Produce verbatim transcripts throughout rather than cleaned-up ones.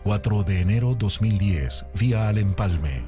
cuatro de enero dos mil diez, vía al Empalme.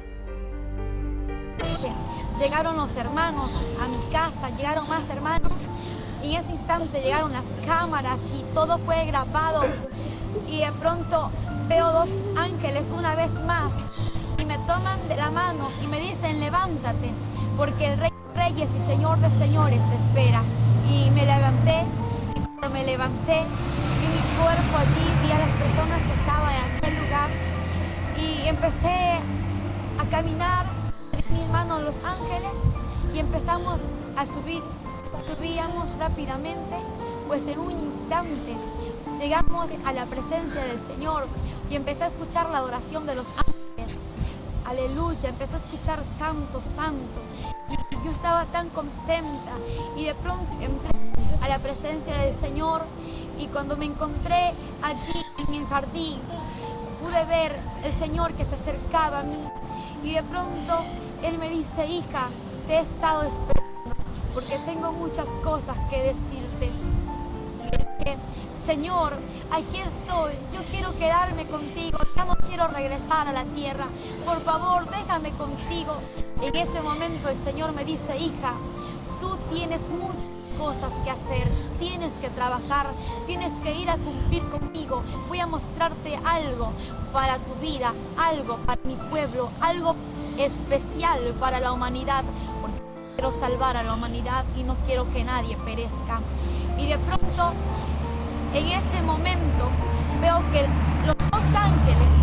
Llegaron los hermanos a mi casa, llegaron más hermanos. Y en ese instante llegaron las cámaras y todo fue grabado. Y de pronto veo dos ángeles una vez más y me toman de la mano y me dicen: levántate, porque el Rey de Reyes y Señor de Señores te espera. Y me levanté, y cuando me levanté, vi mi cuerpo allí, vi a las personas que estaban en aquel lugar y empecé a caminar en mis manos los ángeles y empezamos a subir. Subíamos rápidamente, pues en un instante llegamos a la presencia del Señor y empecé a escuchar la adoración de los ángeles. Aleluya, empecé a escuchar santo, santo. Y yo estaba tan contenta y de pronto entré a la presencia del Señor y cuando me encontré allí en el jardín pude ver el Señor que se acercaba a mí y de pronto Él me dice: hija, te he estado esperando porque tengo muchas cosas que decirte. Y le dije: Señor, aquí estoy, yo quiero quedarme contigo, ya no quiero regresar a la tierra, por favor déjame contigo. En ese momento el Señor me dice: hija, tú tienes muchas cosas que hacer, tienes que trabajar, tienes que ir a cumplir conmigo, voy a mostrarte algo para tu vida, algo para mi pueblo, algo especial para la humanidad, porque quiero salvar a la humanidad y no quiero que nadie perezca. Y de pronto, en ese momento, veo que los dos ángeles,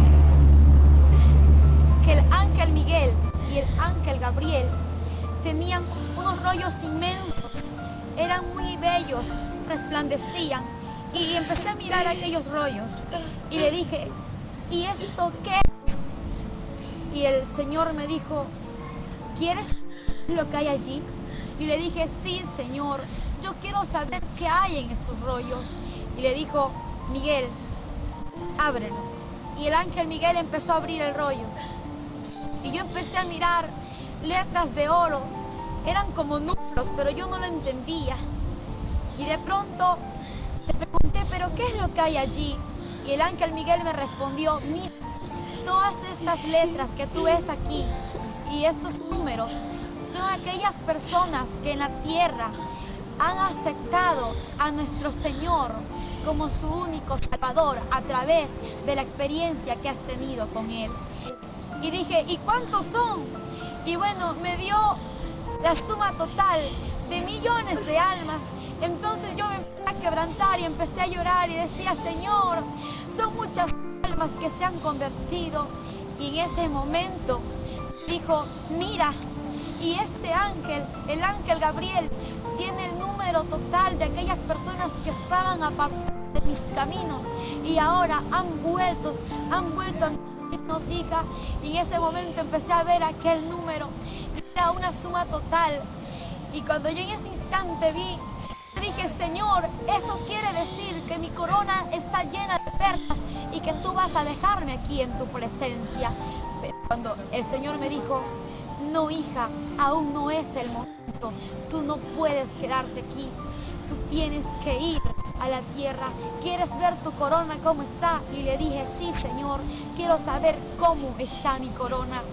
que el ángel Miguel y el ángel Gabriel, tenían unos rollos inmensos, eran muy bellos, resplandecían. Y empecé a mirar aquellos rollos y le dije: ¿y esto qué? Y el Señor me dijo: ¿quieres lo que hay allí? Y le dije: sí, Señor, yo quiero saber qué hay en estos rollos. Y le dijo: Miguel, ábrelo. Y el ángel Miguel empezó a abrir el rollo y yo empecé a mirar letras de oro, eran como números, pero yo no lo entendía. Y de pronto le pregunté: ¿pero qué es lo que hay allí? Y el ángel Miguel me respondió: mira, todas estas letras que tú ves aquí y estos números son aquellas personas que en la tierra han aceptado a nuestro Señor como su único Salvador a través de la experiencia que has tenido con Él. Y dije: ¿y cuántos son? Y bueno, me dio la suma total de millones de almas. Entonces yo me empecé a quebrantar y empecé a llorar y decía: Señor, son muchas almas que se han convertido. Y en ese momento dijo: mira, y este ángel, el ángel Gabriel, tiene el número total de aquellas personas que estaban apartadas de mis caminos y ahora han vuelto, han vuelto a mis caminos, hija. Y en ese momento empecé a ver aquel número, era una suma total. Y cuando yo en ese instante vi, dije: Señor, eso quiere decir que mi corona está llena de perlas y que tú vas a dejarme aquí en tu presencia. Pero cuando el Señor me dijo: no, hija, aún no es el momento, tú no puedes quedarte aquí, tú tienes que ir a la tierra. ¿Quieres ver tu corona cómo está? Y le dije: sí, Señor, quiero saber cómo está mi corona.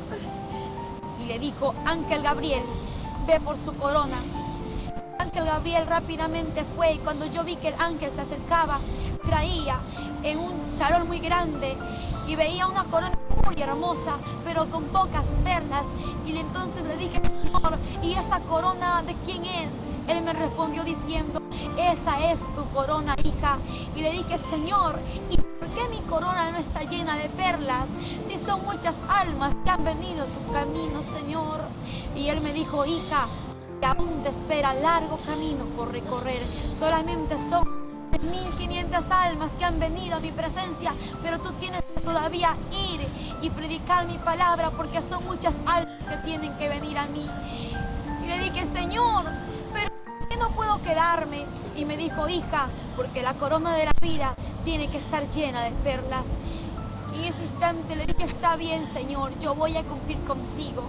Y le dijo: ángel Gabriel, ve por su corona. Ángel Gabriel rápidamente fue y cuando yo vi que el ángel se acercaba, traía en un charol muy grande y veía una corona muy hermosa, pero con pocas perlas. Y entonces le dije: Señor, ¿y esa corona de quién es? Él me respondió diciendo: esa es tu corona, hija. Y le dije: Señor, ¿y por qué mi corona no está llena de perlas? Si son muchas almas que han venido a tu camino, Señor. Y él me dijo: hija, que aún te espera largo camino por recorrer. Solamente son mil quinientas almas que han venido a mi presencia, pero tú tienes que todavía ir y predicar mi palabra, porque son muchas almas que tienen que venir a mí. Y le dije: Señor, pero ¿por qué no puedo quedarme? Y me dijo: hija, porque la corona de la vida tiene que estar llena de perlas. Y en ese instante le dije: está bien, Señor, yo voy a cumplir contigo.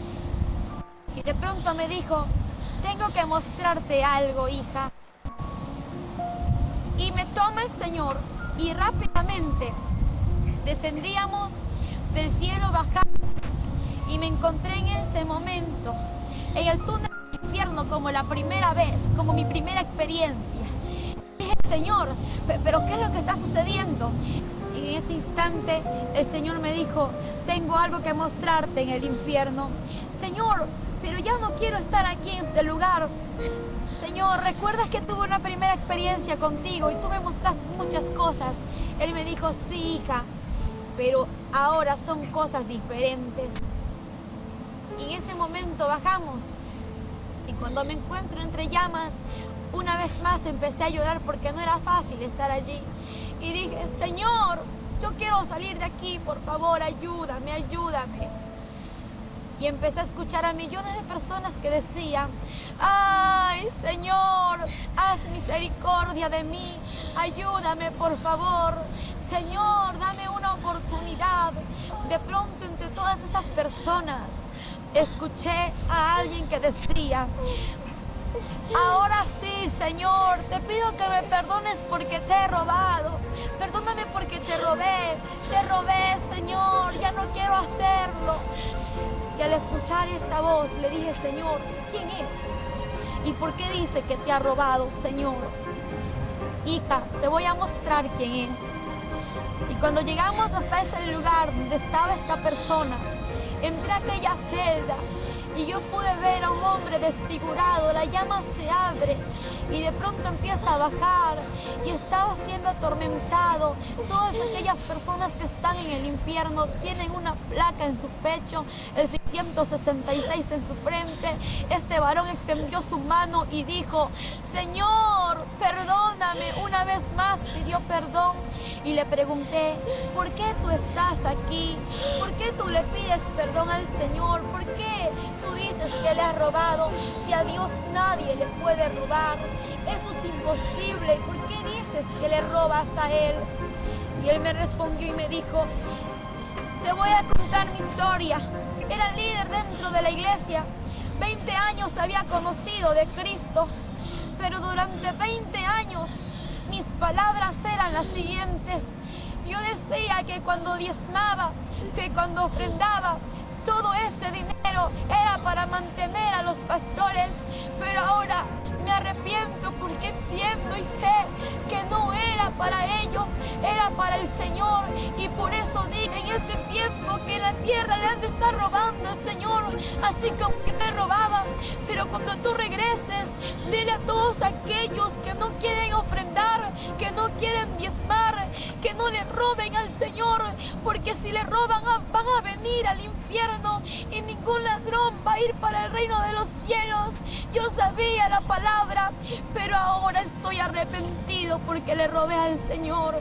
Y de pronto me dijo: tengo que mostrarte algo, hija. Y me toma el Señor y rápidamente Descendíamos del cielo, bajamos y me encontré en ese momento en el túnel del infierno como la primera vez, como mi primera experiencia. Y dije, Señor, ¿pero qué es lo que está sucediendo? Y en ese instante el Señor me dijo, tengo algo que mostrarte en el infierno. Señor, pero ya no quiero estar aquí en este lugar. Señor, ¿recuerdas que tuve una primera experiencia contigo y tú me mostraste muchas cosas? Él me dijo, sí, hija, pero ahora son cosas diferentes. Y en ese momento bajamos. Y cuando me encuentro entre llamas, una vez más empecé a llorar porque no era fácil estar allí. Y dije, Señor, yo quiero salir de aquí, por favor, ayúdame, ayúdame. Y empecé a escuchar a millones de personas que decían, ay, Señor, haz misericordia de mí, ayúdame, por favor. Señor, dame una oportunidad. De pronto, entre todas esas personas, escuché a alguien que decía, ahora sí, Señor, te pido que me perdones porque te he robado. Perdóname porque te robé, te robé, Señor, ya no quiero hacerlo. Y al escuchar esta voz le dije, Señor, ¿quién es? ¿Y por qué dice que te ha robado, Señor? Hija, te voy a mostrar quién es. Y cuando llegamos hasta ese lugar donde estaba esta persona, entré a aquella celda y yo pude ver a un hombre desfigurado. La llama se abre y de pronto empieza a bajar y estaba siendo atormentado. Todas aquellas personas que están en el infierno tienen una placa en su pecho, el seiscientos sesenta y seis en su frente. Este varón extendió su mano y dijo, Señor, perdóname. Una vez más pidió perdón y le pregunté, ¿por qué tú estás aquí? ¿Por qué tú le pides perdón al Señor? ¿Por qué tú dices que le has robado si a Dios nadie le puede robar? Eso es imposible. ¿Por qué dices que le robas a Él? Y él me respondió y me dijo, te voy a contar mi historia. Era líder dentro de la iglesia. veinte años había conocido de Cristo, pero durante veinte años mis palabras eran las siguientes. Yo decía que cuando diezmaba, que cuando ofrendaba, todo ese dinero era para mantener a los pastores, pero ahora me arrepiento porque entiendo y sé que no era para ellos, era para el Señor. Y por eso digo en este tiempo que en la tierra le han de estar robando al Señor, así como que te robaba. Pero cuando tú regreses, dile a todos aquellos que no quieren ofrendar, que no quieren diezmar, que no le roben al Señor, porque si le roban van a venir al infierno y ningún ladrón va a ir para el reino de los cielos. Yo sabía la palabra, pero ahora estoy arrepentido porque le robé al Señor.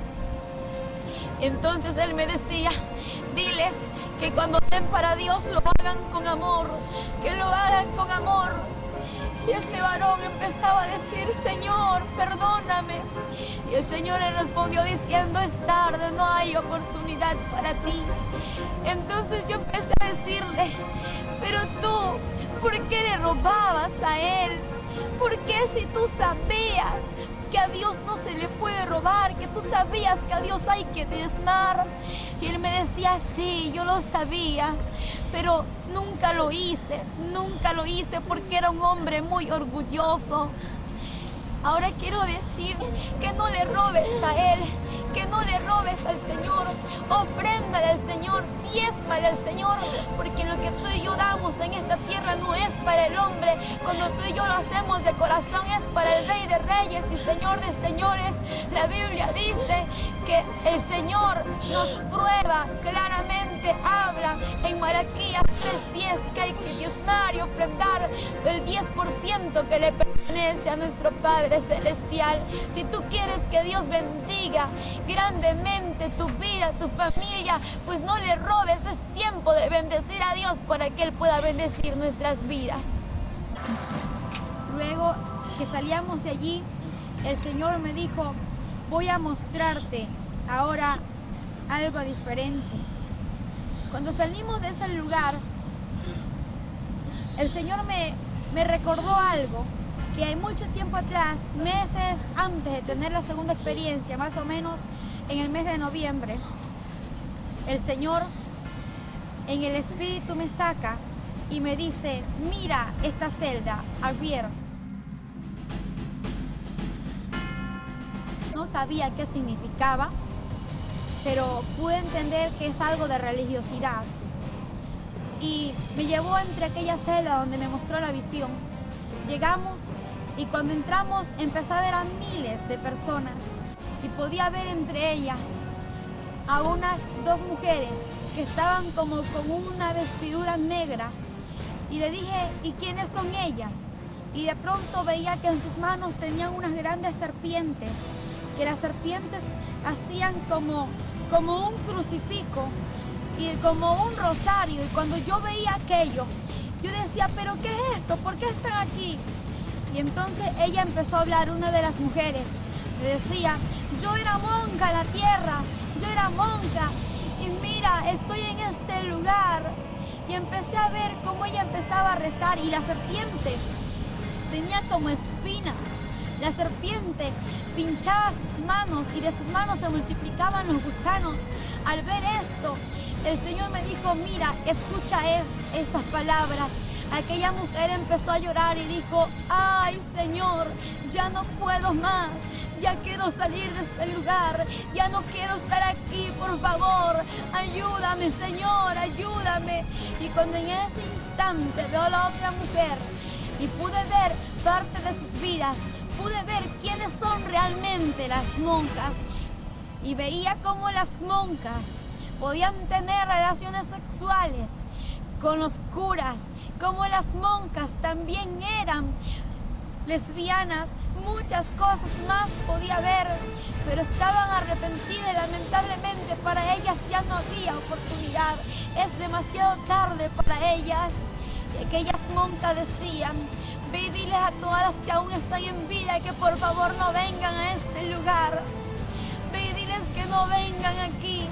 Entonces él me decía, diles que cuando den para Dios lo hagan con amor, que lo hagan con amor. Y este varón empezaba a decir, Señor, perdóname. Y el Señor le respondió diciendo, es tarde, no hay oportunidad para ti. Entonces yo empecé a decirle, pero tú, ¿por qué le robabas a él? ¿Por qué si tú sabías que a Dios no se le puede robar, que tú sabías que a Dios hay que diezmar? Y él me decía, sí, yo lo sabía, pero nunca lo hice, nunca lo hice porque era un hombre muy orgulloso. Ahora quiero decir que no le robes a él, que no le robes al Señor, ofréndale al Señor, diezmale al Señor, porque lo que tú y yo damos en esta tierra no es para el hombre. Cuando tú y yo lo hacemos de corazón es para el Rey de Reyes y Señor de Señores. La Biblia dice que el Señor nos prueba claramente, habla en Malaquías tres diez que hay que diezmar y ofrendar el diez por ciento que le pertenece a nuestro Padre Celestial. Si tú quieres que Dios bendiga grandemente tu vida, tu familia, pues no le robes. Es tiempo de bendecir a Dios para que Él pueda bendecir nuestras vidas. Luego que salíamos de allí, el Señor me dijo, voy a mostrarte ahora algo diferente. Cuando salimos de ese lugar, el Señor me, me recordó algo que hay mucho tiempo atrás, meses antes de tener la segunda experiencia, más o menos en el mes de noviembre, el Señor en el Espíritu me saca y me dice, mira esta celda, Javier. No sabía qué significaba, pero pude entender que es algo de religiosidad. Y me llevó entre aquella celda donde me mostró la visión. Llegamos y cuando entramos empecé a ver a miles de personas y podía ver entre ellas a unas dos mujeres que estaban como con una vestidura negra. Y le dije, ¿y quiénes son ellas? Y de pronto veía que en sus manos tenían unas grandes serpientes, que las serpientes hacían como, como un crucifijo y como un rosario. Y cuando yo veía aquello, yo decía, ¿pero qué es esto? ¿Por qué están aquí? Y entonces ella empezó a hablar, una de las mujeres. Me decía, yo era monja en la tierra, yo era monja. Y mira, estoy en este lugar. Y empecé a ver cómo ella empezaba a rezar y la serpiente tenía como espinas. La serpiente pinchaba sus manos y de sus manos se multiplicaban los gusanos. Al ver esto, el Señor me dijo, mira, escucha es, estas palabras. Aquella mujer empezó a llorar y dijo, ay Señor, ya no puedo más, ya quiero salir de este lugar, ya no quiero estar aquí, por favor, ayúdame Señor, ayúdame. Y cuando en ese instante veo a la otra mujer y pude ver parte de sus vidas, pude ver quiénes son realmente las monjas y veía cómo las monjas podían tener relaciones sexuales con los curas, como las monjas también eran lesbianas, muchas cosas más podía ver, pero estaban arrepentidas y lamentablemente para ellas ya no había oportunidad, es demasiado tarde para ellas. Y aquellas monjas decían, ve y diles a todas las que aún están en vida que por favor no vengan a este lugar, ve y diles que no vengan aquí.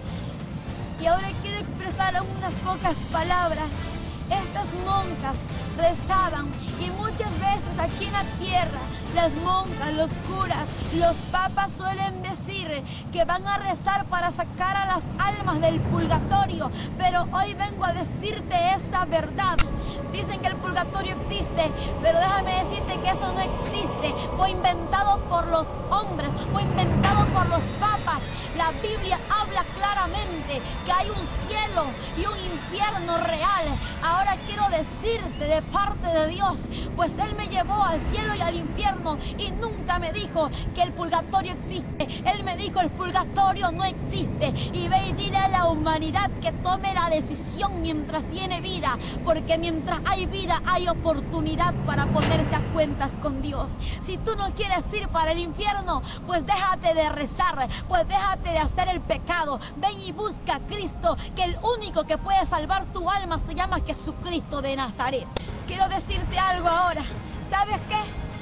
Y ahora quiero expresar unas pocas palabras. Estas monjas rezaban y muchas veces aquí en la tierra las monjas, los curas, los papas suelen decir que van a rezar para sacar a las almas del purgatorio, pero hoy vengo a decirte esa verdad. Dicen que el purgatorio existe, pero déjame decirte que eso no existe. Fue inventado por los hombres, fue inventado por los papas. La Biblia habla claramente que hay un cielo y un infierno real. Ahora quiero decirte de parte de Dios, pues Él me llevó al cielo y al infierno y nunca me dijo que el purgatorio existe. Él me dijo el purgatorio no existe. Y ve y dile a la humanidad que tome la decisión mientras tiene vida, porque mientras hay vida hay oportunidad para ponerse a cuentas con Dios. Si tú no quieres ir para el infierno, pues déjate de rezar, pues déjate de hacer el pecado. Ven y busca a Cristo, que el único que puede salvar tu alma se llama Jesucristo de Nazaret. Quiero decirte algo ahora. ¿Sabes qué?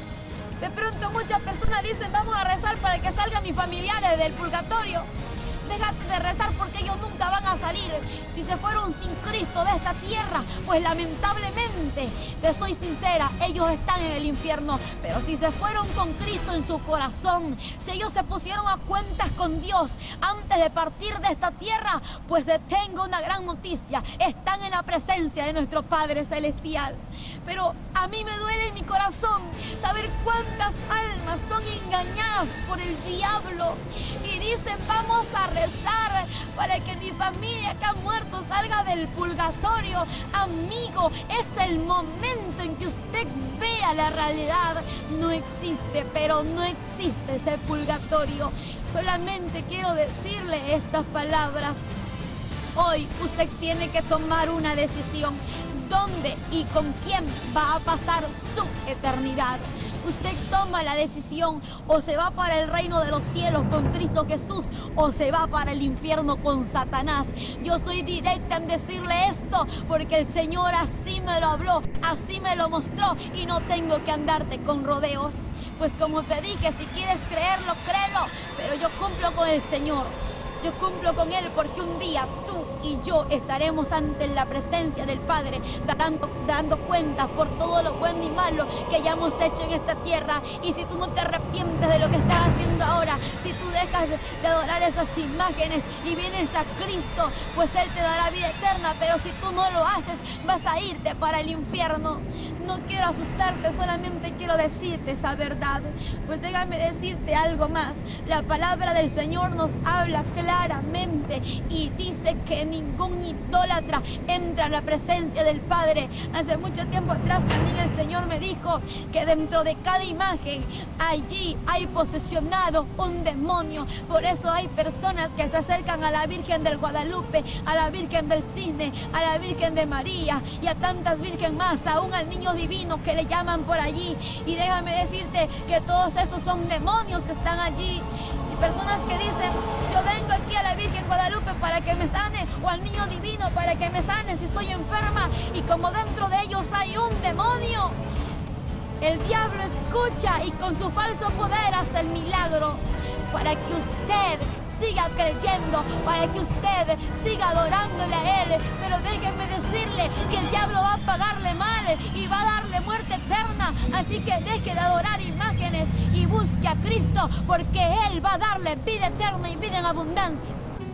De pronto muchas personas dicen, vamos a rezar para que salgan mis familiares del purgatorio. Déjate de rezar porque ellos nunca van a salir. Si se fueron sin Cristo de esta tierra, pues lamentablemente, te soy sincera, ellos están en el infierno. Pero si se fueron con Cristo en su corazón, si ellos se pusieron a cuentas con Dios antes de partir de esta tierra, pues te tengo una gran noticia. Están en la presencia de nuestro Padre Celestial. Pero a mí me duele en mi corazón saber cuántas almas son engañadas por el diablo y dicen, vamos a rezar para que mi familia que ha muerto salga del purgatorio. Amigo, es el momento en que usted vea la realidad. No existe, pero no existe ese purgatorio. Solamente quiero decirle estas palabras. Hoy usted tiene que tomar una decisión. ¿Dónde y con quién va a pasar su eternidad? Usted toma la decisión, o se va para el reino de los cielos con Cristo Jesús, o se va para el infierno con Satanás. Yo soy directa en decirle esto, porque el Señor así me lo habló, así me lo mostró, y no tengo que andarte con rodeos. Pues como te dije, si quieres creerlo, créelo, pero yo cumplo con el Señor. Yo cumplo con Él porque un día tú y yo estaremos ante la presencia del Padre, dando, dando cuenta por todo lo bueno y malo que hayamos hecho en esta tierra. Y si tú no te arrepientes de lo que estás haciendo ahora, si tú dejas de, de adorar esas imágenes y vienes a Cristo, pues Él te dará vida eterna. Pero si tú no lo haces, vas a irte para el infierno. No quiero asustarte, solamente quiero decirte esa verdad. Pues déjame decirte algo más. La palabra del Señor nos habla claramente y dice que ningún idólatra entra a la presencia del Padre. Hace mucho tiempo atrás también el Señor me dijo que dentro de cada imagen allí hay posesionado un demonio. Por eso hay personas que se acercan a la Virgen del Guadalupe, a la Virgen del Cisne, a la Virgen de María y a tantas virgen más, aún al niño divino que le llaman por allí. Y déjame decirte que todos esos son demonios que están allí. Y personas que dicen, yo vengo aquí a la Virgen Guadalupe para que me sane, o al niño divino para que me sane si estoy enferma. Y como dentro de ellos hay un demonio, el diablo escucha y con su falso poder hace el milagro para que usted siga creyendo, para que usted siga adorándole a Él. Pero déjenme decirle que el diablo va a pagarle mal y va a darle muerte eterna. Así que deje de adorar imágenes y busque a Cristo, porque Él va a darle vida eterna y vida en abundancia.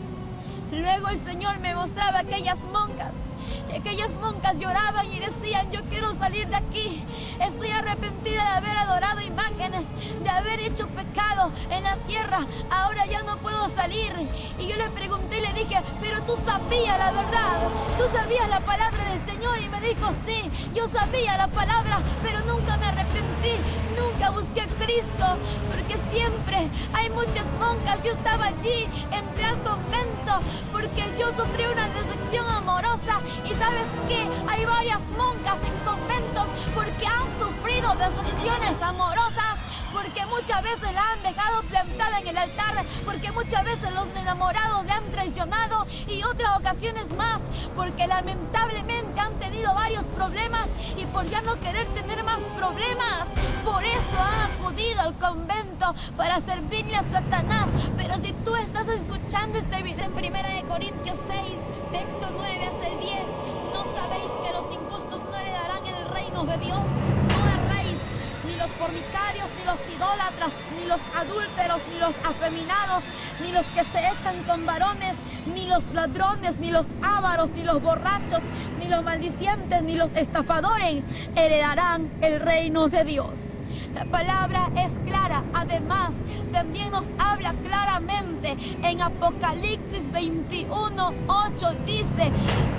Luego el Señor me mostraba aquellas monjas. Y aquellas monjas lloraban y decían, yo quiero salir de aquí. Estoy arrepentida de haber adorado imágenes, de haber hecho pecado en la tierra. Ahora ya no puedo salir. Y yo le pregunté y le dije, pero tú sabías la verdad, tú sabías la palabra del Señor. Y me dijo, sí, yo sabía la palabra, pero nunca me arrepentí, nunca busqué a Cristo, porque siempre hay muchas monjas. Yo estaba allí, entré al convento porque yo sufrí una decepción amorosa. Y ¿sabes qué? Hay varias monjas en conventos porque han sufrido decepciones amorosas, porque muchas veces la han dejado plantada en el altar, porque muchas veces los enamorados le han traicionado, y otras ocasiones más porque lamentablemente han tenido varios problemas y por ya no querer tener más problemas, por eso han acudido al convento para servirle a Satanás. Pero si tú estás escuchando este video en primera de Corintios seis, texto nueve hasta el diez, ¿no sabéis que los injustos no heredarán el reino de Dios? No erréis, ni los fornicarios, ni los idólatras, ni los adúlteros, ni los afeminados, ni los que se echan con varones, ni los ladrones, ni los ávaros, ni los borrachos, ni los maldicientes, ni los estafadores heredarán el reino de Dios. La palabra es clara. Además, también nos habla claramente en Apocalipsis veintiuno, ocho, dice: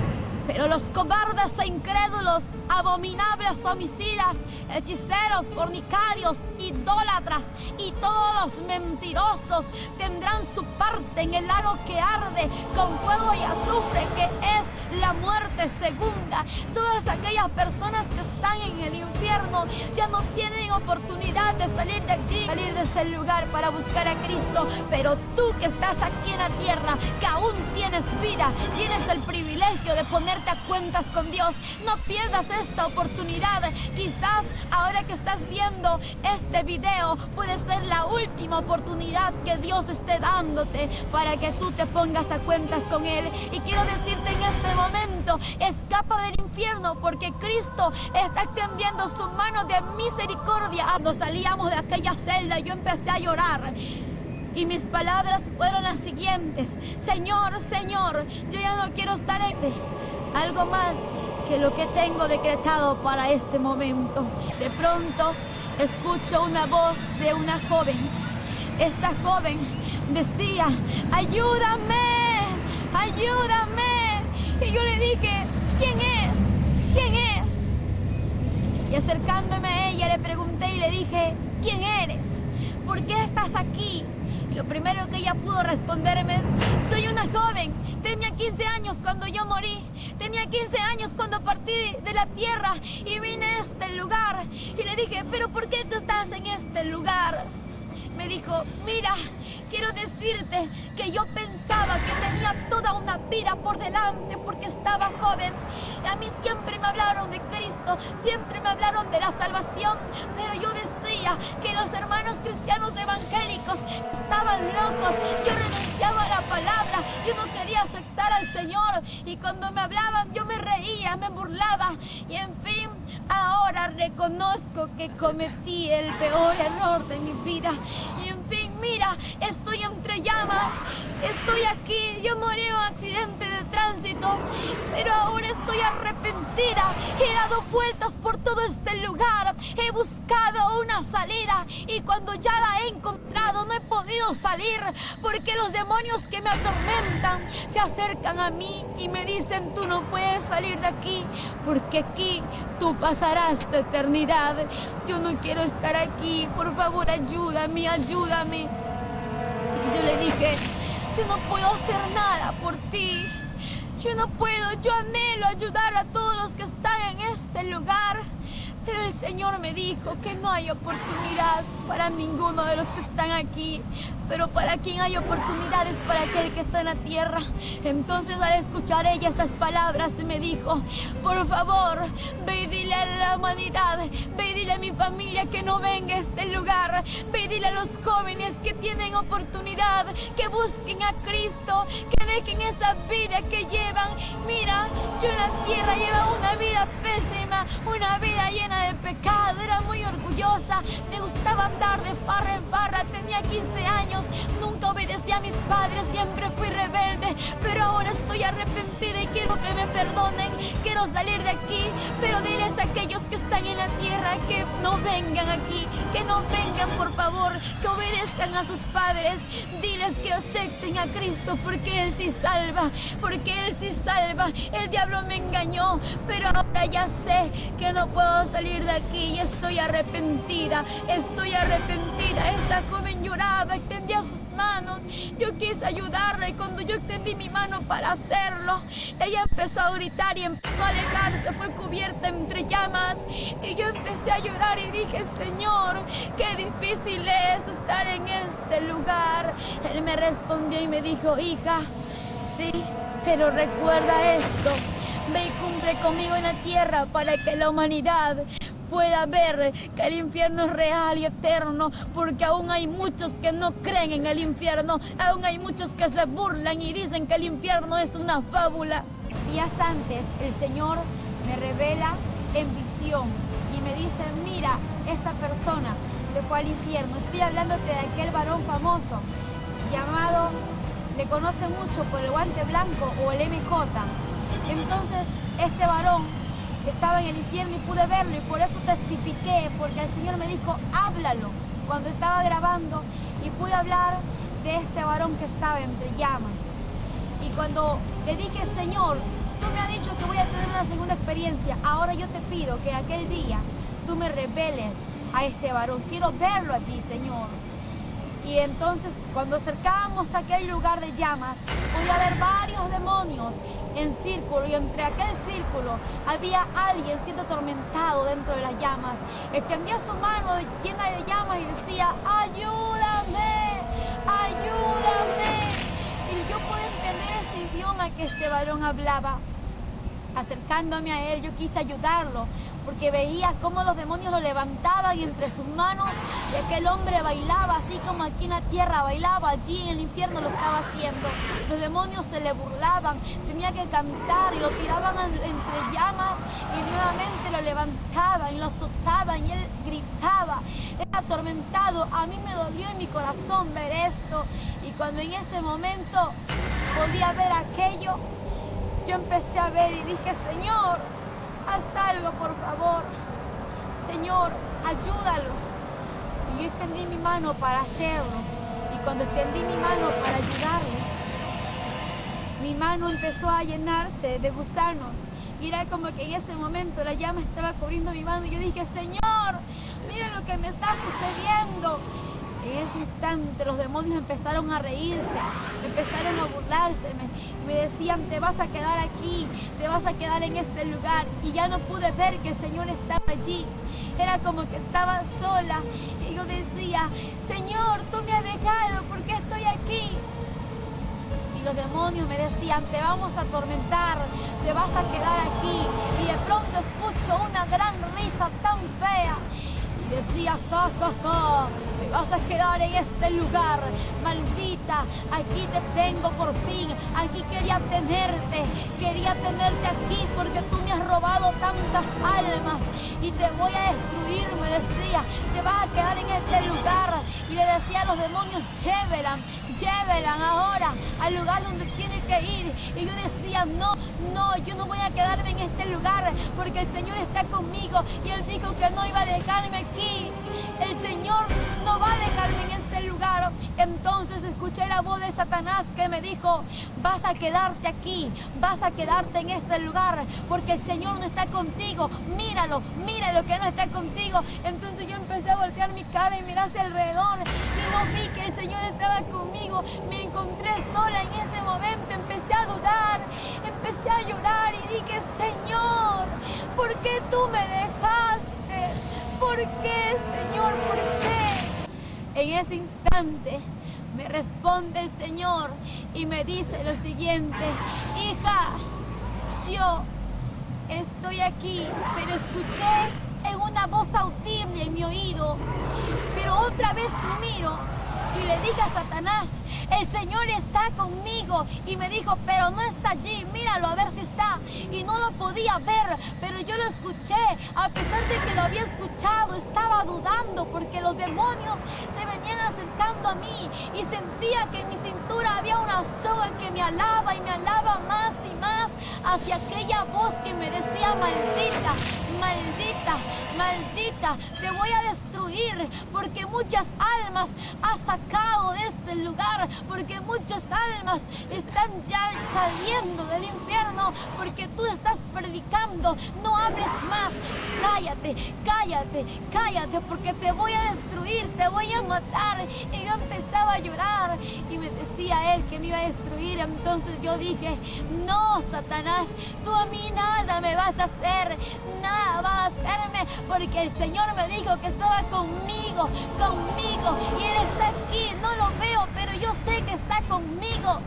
pero los cobardes e incrédulos, abominables, homicidas, hechiceros, fornicarios, idólatras y todos los mentirosos tendrán su parte en el lago que arde con fuego y azufre, que es la muerte segunda. Todas aquellas personas que están en el infierno ya no tienen oportunidad de salir de allí, salir de ese lugar para buscar a Cristo. Pero tú que estás aquí en la tierra, que aún tienes vida, tienes el privilegio de poner a cuentas con Dios. No pierdas esta oportunidad. Quizás ahora que estás viendo este video puede ser la última oportunidad que Dios esté dándote para que tú te pongas a cuentas con Él. Y quiero decirte en este momento, escapa del infierno, porque Cristo está extendiendo su mano de misericordia. Cuando salíamos de aquella celda, yo empecé a llorar. Y mis palabras fueron las siguientes: Señor, Señor, yo ya no quiero estar en ti. Algo más que lo que tengo decretado para este momento. De pronto escucho una voz de una joven. Esta joven decía: ayúdame, ayúdame. Y yo le dije: ¿quién es? ¿Quién es? Y acercándome a ella le pregunté y le dije: ¿quién eres? ¿Por qué estás aquí? Y lo primero que ella pudo responderme es: soy una joven, tenía quince años cuando yo morí, tenía quince años cuando partí de la tierra y vine a este lugar. Y le dije: ¿pero por qué tú estás en este lugar? Me dijo: mira, quiero decirte que yo pensaba que tenía toda una vida por delante porque estaba joven. A mí siempre me hablaron de Cristo, siempre me hablaron de la salvación, pero yo decía que los hermanos cristianos evangélicos estaban locos. Yo renunciaba a la palabra yo no quería aceptar al Señor. Y cuando me hablaban, yo me reía, me burlaba. Y en fin, ahora reconozco que cometí el peor error de mi vida. Y en fin, mira, estoy entre llamas, estoy aquí, yo morí en un accidente de tránsito, pero ahora estoy arrepentida. He dado vueltas por todo este lugar, he buscado una salida y cuando ya la he encontrado no he podido salir porque los demonios que me atormentan se acercan a mí y me dicen: tú no puedes salir de aquí porque aquí tú pasarás tu eternidad. Yo no quiero estar aquí, por favor ayúdame, ayúdame. Y yo le dije: yo no puedo hacer nada por ti. Yo no puedo, yo anhelo ayudar a todos los que están en este lugar. Pero el Señor me dijo que no hay oportunidad para ninguno de los que están aquí. Pero para quien hay oportunidades, para aquel que está en la tierra. Entonces al escuchar ella estas palabras me dijo: por favor, ve y dile a la humanidad, ve y dile a mi familia que no venga a este lugar. Ve y dile a los jóvenes que tienen oportunidad, que busquen a Cristo, que dejen esa vida que llevan. Mira, yo en la tierra llevaba una vida pésima, una vida llena de pecado, era muy orgullosa, me gustaba andar de farra en farra, tenía quince años, nunca obedecí a mis padres, siempre fui rebelde, pero ahora estoy arrepentida y quiero que me perdonen, quiero salir de aquí, pero diles a aquellos que están en la tierra que no vengan aquí, que no vengan por favor, que obedezcan a sus padres, diles que acepten a Cristo porque Él sí salva, porque Él sí salva. El diablo me engañó, pero ahora ya sé que no puedo salir de aquí y estoy arrepentida, estoy arrepentida. Esta joven lloraba, extendía sus manos, yo quise ayudarla y cuando yo extendí mi mano para hacerlo, ella empezó a gritar y empezó a alejarse, fue cubierta entre llamas y yo empecé a llorar y dije: Señor, qué difícil es estar en este lugar. Él me respondió y me dijo: hija, sí, pero recuerda esto, ve y cumple conmigo en la tierra para que la humanidad pueda ver que el infierno es real y eterno, porque aún hay muchos que no creen en el infierno, aún hay muchos que se burlan y dicen que el infierno es una fábula. Días antes el Señor me revela en visión y me dice: mira, esta persona se fue al infierno. Estoy hablándote de aquel varón famoso llamado, le conoce mucho por el guante blanco o el M J. Entonces este varón estaba en el infierno y pude verlo y por eso testifiqué, porque el Señor me dijo: háblalo, cuando estaba grabando, y pude hablar de este varón que estaba entre llamas. Y cuando le dije: Señor, tú me has dicho que voy a tener una segunda experiencia, ahora yo te pido que aquel día tú me reveles a este varón, quiero verlo allí, Señor. Y entonces cuando acercábamos a aquel lugar de llamas, podía ver varios demonios en círculo y entre aquel círculo había alguien siendo atormentado dentro de las llamas. Extendía su mano llena de llamas y decía: ayúdame, ayúdame. Y yo pude entender ese idioma que este varón hablaba. Acercándome a él, yo quise ayudarlo, porque veía cómo los demonios lo levantaban entre sus manos y aquel hombre bailaba, así como aquí en la tierra bailaba, allí en el infierno lo estaba haciendo. Los demonios se le burlaban, tenía que cantar y lo tiraban entre llamas y nuevamente lo levantaban y lo azotaban y él gritaba, era atormentado. A mí me dolió en mi corazón ver esto y cuando en ese momento podía ver aquello, yo empecé a ver y dije: Señor, haz algo por favor, Señor, ayúdalo. Y yo extendí mi mano para hacerlo y cuando extendí mi mano para ayudarle, mi mano empezó a llenarse de gusanos y era como que en ese momento la llama estaba cubriendo mi mano y yo dije: Señor, mira lo que me está sucediendo. En ese instante los demonios empezaron a reírse, empezaron a burlarse, me, me decían: te vas a quedar aquí, te vas a quedar en este lugar. Y ya no pude ver que el Señor estaba allí, era como que estaba sola. Y yo decía: Señor, tú me has dejado, ¿por qué estoy aquí? Y los demonios me decían: te vamos a atormentar, te vas a quedar aquí. Y de pronto escucho una gran risa tan fea. Y decía: ja, ja, ja, te vas a quedar en este lugar. Maldita, aquí te tengo por fin. Aquí quería tenerte, quería tenerte aquí porque tú me has robado tantas almas y te voy a destruir, me decía. Te vas a quedar en este lugar. Y le decía a los demonios, llévelan, llévelan ahora al lugar donde tiene que ir. Y yo decía, no, no, yo no voy a quedarme en este lugar porque el Señor está conmigo y Él dijo que no iba a dejarme aquí. El Señor no va a dejarme en este lugar. Entonces escuché la voz de Satanás que me dijo, vas a quedarte aquí, vas a quedarte en este lugar porque el Señor no está contigo. Míralo, míralo que no está contigo. Entonces yo empecé a voltear mi cara y mirar hacia alrededor y no vi que el Señor estaba conmigo. Me encontré sola en ese momento, empecé a dudar, empecé a llorar y dije, Señor, ¿por qué tú me dejaste? ¿Por qué, Señor? ¿Por qué? En ese instante me responde el Señor y me dice lo siguiente, hija, yo estoy aquí, pero escuché en una voz audible en mi oído, pero otra vez miro y le dije a Satanás, el Señor está conmigo. Y me dijo, pero no está allí, míralo a ver si está. Y no lo podía ver, pero yo lo escuché. A pesar de que lo había escuchado, estaba dudando porque los demonios se venían acercando a mí y sentía que en mi cintura había una soga que me alaba y me alaba más y más hacia aquella voz que me decía, maldita, maldita, maldita, te voy a destruir porque muchas almas has sacado de este lugar, porque muchas almas están ya saliendo del infierno, porque tú estás predicando, no hables más, cállate, cállate, cállate, porque te voy a destruir, te voy a matar. Y yo empezaba a llorar y me decía él que me iba a destruir. Entonces yo dije, no, Satanás, tú a mí nada me vas a hacer, nada vas a hacerme, porque el Señor me dijo que estaba conmigo, conmigo, y Él está aquí, no lo veo, pero yo sé que está conmigo.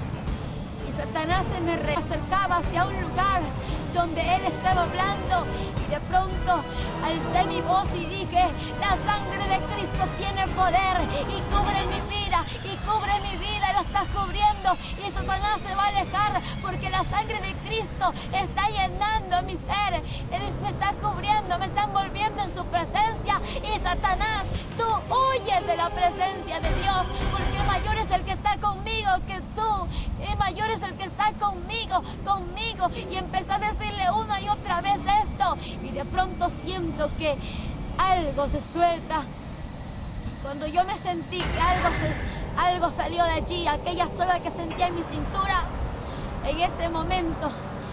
Y Satanás se me acercaba hacia un lugar donde Él estaba hablando y de pronto alcé mi voz y dije, la sangre de Cristo tiene poder y cubre mi vida, y cubre mi vida, la está cubriendo, y Satanás se va a alejar porque la sangre de Cristo está llenando mi ser. Él me está cubriendo, me está envolviendo en su presencia. Y Satanás, tú huyes de la presencia de Dios, porque mayor es el que está conmigo que tú, y mayor es el que está conmigo, conmigo. Y empecé a decirle una y otra vez esto, y de pronto siento que algo se suelta. Cuando yo me sentí que algo, se, algo salió de allí, aquella soga que sentía en mi cintura, en ese momento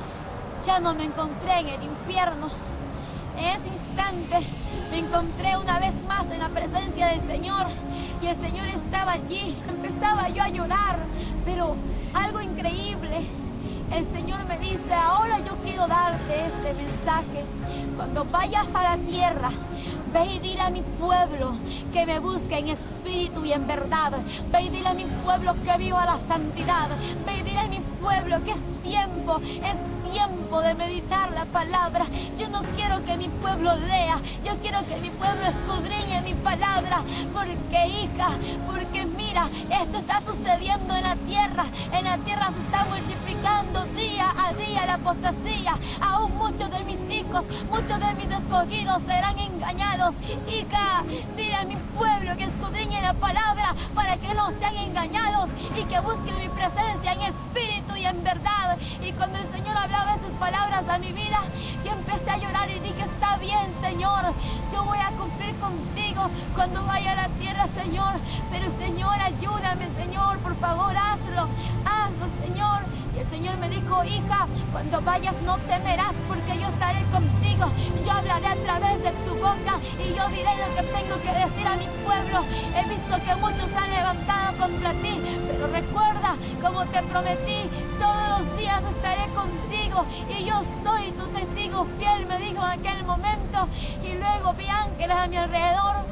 ya no me encontré en el infierno. En ese instante me encontré una vez más en la presencia del Señor, y el Señor estaba allí. Empezaba yo a llorar, pero algo increíble, el Señor me dice, ahora yo quiero darte este mensaje. Cuando vayas a la tierra, ve y dile a mi pueblo que me busque en espíritu y en verdad. Ve y dile a mi pueblo que viva la santidad. Ve y dile a mi pueblo que es tiempo, es tiempo de meditar la palabra. Yo no quiero que mi pueblo lea, yo quiero que mi pueblo escudriñe mi palabra. Porque, hija, porque mira, esto está sucediendo en la tierra. En la tierra se está multiplicando día a día la apostasía. Aún muchos de mis hijos, muchos de mis escogidos serán engañados. Hija, dile a mi pueblo que escudriñe la palabra para que no sean engañados y que busquen mi presencia en espíritu y en verdad. Y cuando el Señor hablaba estas palabras a mi vida, yo empecé a llorar y dije, está bien, Señor, yo voy a cumplir contigo cuando vaya a la tierra, Señor. Pero, Señor, ayúdame, Señor, por favor, hazlo, hazlo, Señor. Y el Señor me dijo, hija, cuando vayas no temerás, porque yo estaré contigo. Yo hablaré a través de tu boca y yo diré lo que tengo que decir a mi pueblo. He visto que muchos se han levantado contra ti, pero recuerda, como te prometí, todos los días estaré contigo y yo soy tu testigo fiel, me dijo en aquel momento. Y luego vi ángeles a mi alrededor.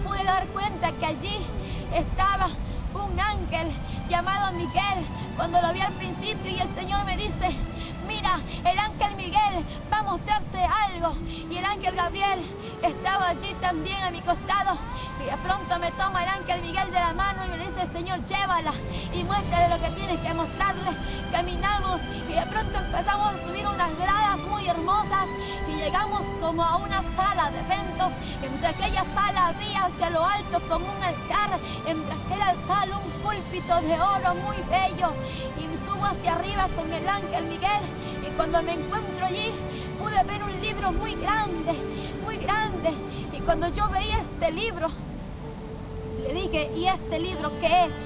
pude dar cuenta que allí estaba un ángel llamado Miguel. Cuando lo vi al principio y el Señor me dice: mira, el ángel Miguel va a mostrarte algo. Y el ángel Gabriel estaba allí también a mi costado. Y de pronto me toma el ángel Miguel de la mano y me dice: el Señor, llévala y muéstrale lo que tienes que mostrarle. Caminamos y de pronto empezamos a subir unas gradas muy hermosas y llegamos como a una sala de eventos. Entre aquella sala había hacia lo alto como un altar, entre aquel altar un púlpito de oro muy bello. Y me subo hacia arriba con el ángel Miguel, y cuando me encuentro allí pude ver un libro muy grande, muy grande. Y cuando yo veía este libro, le dije: ¿y este libro qué es?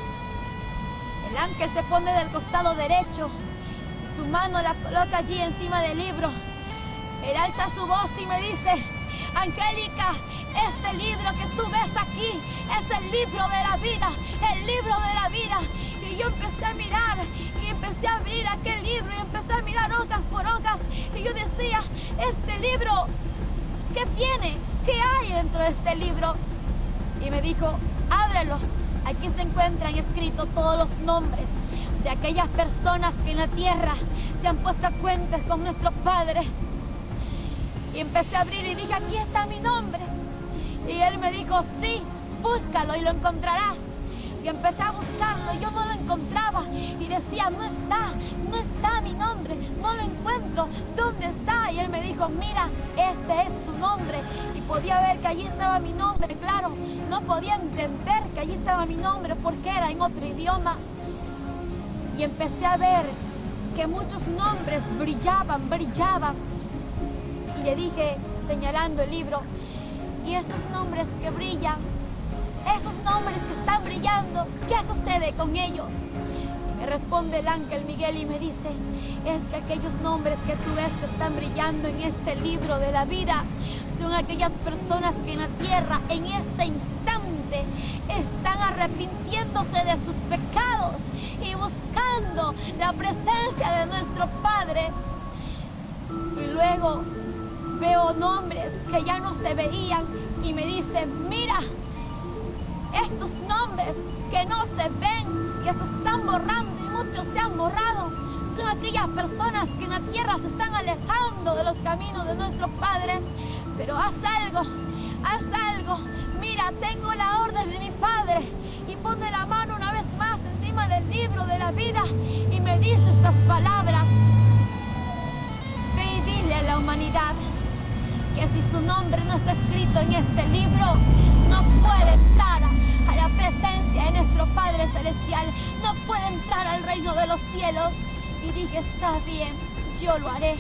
El ángel se pone del costado derecho y su mano la coloca allí encima del libro. Él alza su voz y me dice: Angélica, este libro que tú ves aquí es el libro de la vida, el libro de la vida. Y yo empecé a mirar y empecé a abrir aquel libro y empecé a mirar hojas por hojas. Y yo decía: este libro, ¿qué tiene? ¿Qué hay dentro de este libro? Y me dijo: ábrelo. Aquí se encuentran escritos todos los nombres de aquellas personas que en la tierra se han puesto a cuentas con nuestro Padre. Y empecé a abrir y dije: aquí está mi nombre. Y él me dijo: sí, búscalo y lo encontrarás. Y empecé a buscarlo y yo no lo encontraba. Y decía: no está, no está mi nombre, no lo encuentro. ¿Dónde está? Y él me dijo: mira, este es tu nombre. Y podía ver que allí estaba mi nombre, claro. No podía entender que allí estaba mi nombre porque era en otro idioma. Y empecé a ver que muchos nombres brillaban, brillaban. Y le dije, señalando el libro: y estos nombres que brillan, esos nombres que están brillando, ¿qué sucede con ellos? Y me responde el ángel Miguel y me dice: es que aquellos nombres que tú ves que están brillando en este libro de la vida son aquellas personas que en la tierra en este instante están arrepintiéndose de sus pecados y buscando la presencia de nuestro Padre. Y luego veo nombres que ya no se veían y me dice: mira, estos nombres que no se ven, que se están borrando y muchos se han borrado, son aquellas personas que en la tierra se están alejando de los caminos de nuestro Padre. Pero haz algo, haz algo. Mira, tengo la orden de mi Padre. Y pone la mano una vez más encima del libro de la vida y me dice estas palabras: ve y dile a la humanidad que si su nombre no está escrito en este libro, no puede entrar a la presencia de nuestro Padre Celestial, no puede entrar al reino de los cielos. Y dije: está bien, yo lo haré.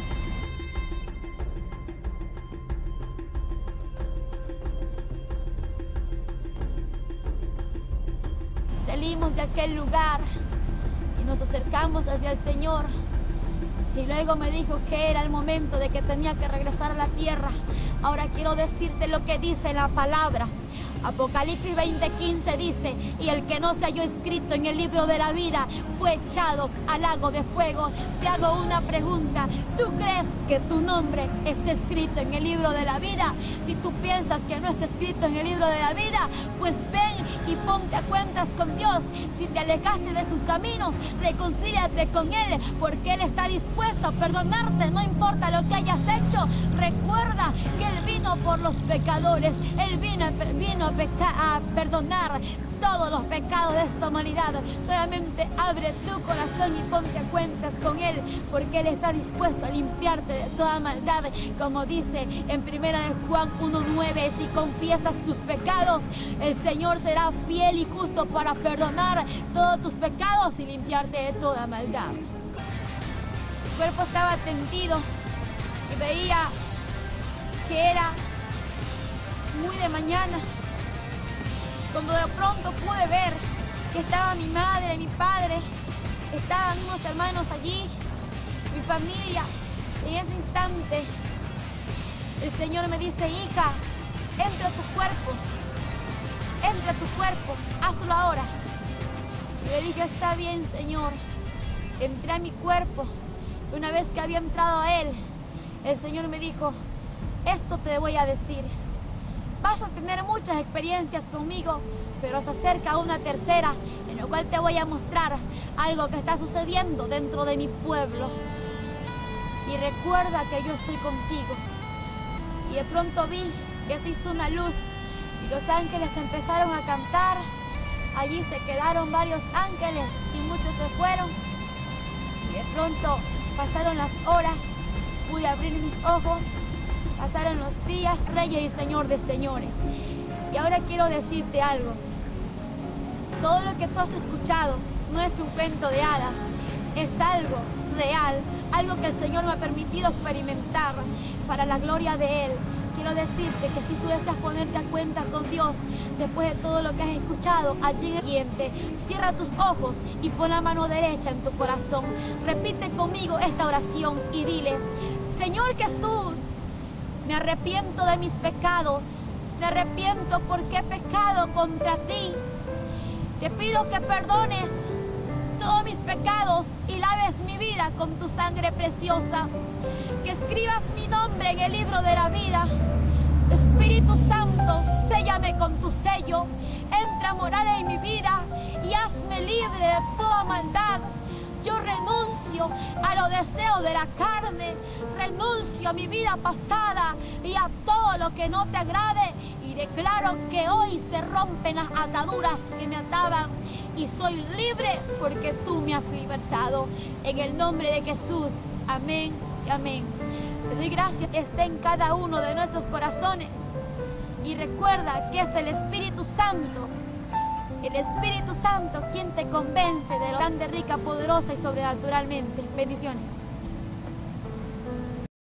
Salimos de aquel lugar y nos acercamos hacia el Señor. Y luego me dijo que era el momento de que tenía que regresar a la tierra. Ahora quiero decirte lo que dice la palabra. Apocalipsis veinte quince dice: y el que no se halló escrito en el libro de la vida fue echado al lago de fuego. Te hago una pregunta: ¿tú crees que tu nombre está escrito en el libro de la vida? Si tú piensas que no está escrito en el libro de la vida, pues ven y ponte a cuentas con Dios. Si te alejaste de sus caminos, reconcíliate con Él, porque Él está dispuesto a perdonarte, no importa lo que hayas hecho. Recuerda que Él vino por los pecadores, Él vino, vino a, peca a perdonar todos los pecados de esta humanidad. Solamente abre tu corazón y ponte a cuentas con Él, porque Él está dispuesto a limpiarte de toda maldad. Como dice en primera de Juan uno nueve, si confiesas tus pecados, el Señor será fiel y justo para perdonar todos tus pecados y limpiarte de toda maldad. Mi cuerpo estaba tendido y veía que era muy de mañana, cuando de pronto pude ver que estaba mi madre, mi padre, estaban unos hermanos allí, mi familia. En ese instante el Señor me dice: hija, entra a tu cuerpo, entra a tu cuerpo, hazlo ahora. Y le dije: está bien, Señor. Entré a mi cuerpo y una vez que había entrado a Él, el Señor me dijo: esto te voy a decir. Vas a tener muchas experiencias conmigo, pero se acerca una tercera, en la cual te voy a mostrar algo que está sucediendo dentro de mi pueblo. Y recuerda que yo estoy contigo. Y de pronto vi que se hizo una luz y los ángeles empezaron a cantar. Allí se quedaron varios ángeles y muchos se fueron. Y de pronto pasaron las horas, pude abrir mis ojos, pasaron los días, Rey y Señor de señores. Y ahora quiero decirte algo. Todo lo que tú has escuchado no es un cuento de hadas, es algo real, algo que el Señor me ha permitido experimentar para la gloria de Él. Quiero decirte que si tú deseas ponerte a cuenta con Dios después de todo lo que has escuchado allí en el siguiente, cierra tus ojos y pon la mano derecha en tu corazón. Repite conmigo esta oración y dile: Señor Jesús, me arrepiento de mis pecados, me arrepiento porque he pecado contra ti. Te pido que perdones todos mis pecados y laves mi vida con tu sangre preciosa. Que escribas mi nombre en el libro de la vida. Espíritu Santo, séllame con tu sello. Entra a morar en mi vida y hazme libre de toda maldad. Yo renuncio a los deseos de la carne, renuncio a mi vida pasada y a todo lo que no te agrade, y declaro que hoy se rompen las ataduras que me ataban y soy libre porque tú me has libertado. En el nombre de Jesús, amén y amén. Te doy gracias que esté en cada uno de nuestros corazones, y recuerda que es el Espíritu Santo, el Espíritu Santo quien te convence de lo grande, rica, poderosa y sobrenaturalmente. Bendiciones.